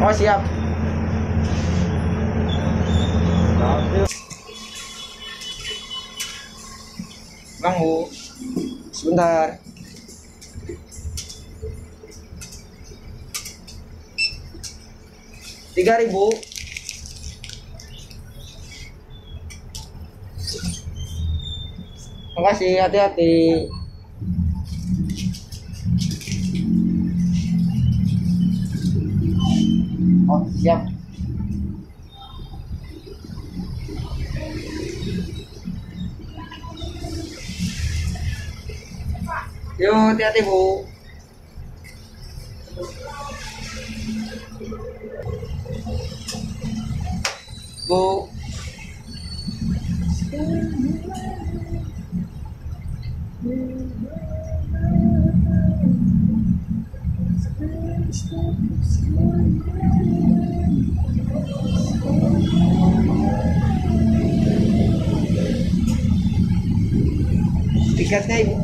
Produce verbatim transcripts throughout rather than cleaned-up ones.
Oh siap. Bang Bu, sebentar. Tiga ribu. Makasih, hati-hati. Oh siap. Yuk, hati-hati Bu. Bu. Tiketnya Ibu.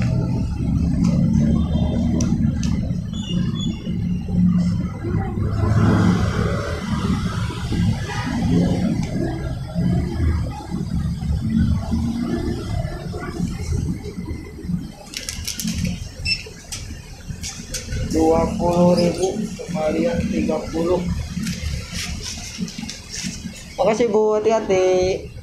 Dua puluh ribu kembalian tiga puluh. Makasih Bu, hati-hati.